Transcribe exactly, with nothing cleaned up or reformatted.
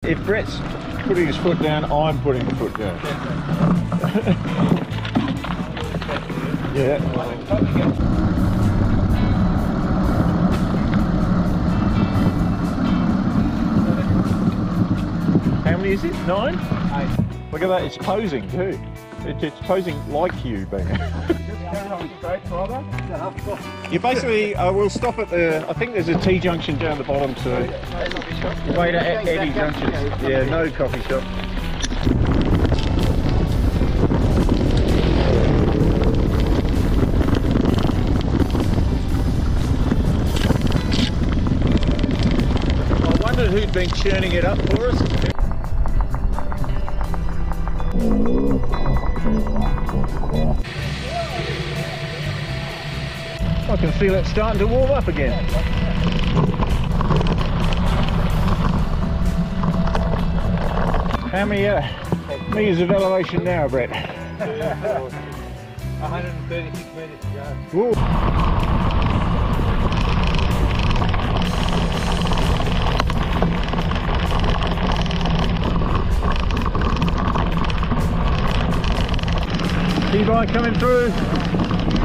if Brett's putting his foot down, I'm putting the foot down. Yeah. How many is it? Nine? Eight. Look at that, it's posing too. It, it's posing like you, Banger. You basically, uh, we'll stop at the, I think there's a T-junction down the bottom too. Wait at Eddie Junction. Yeah, no coffee shop. I wondered who'd been churning it up for us. I can feel it starting to warm up again. How many uh, metres of elevation now, Brett? one hundred thirty-six metres to go. Whoa. T-bike coming through.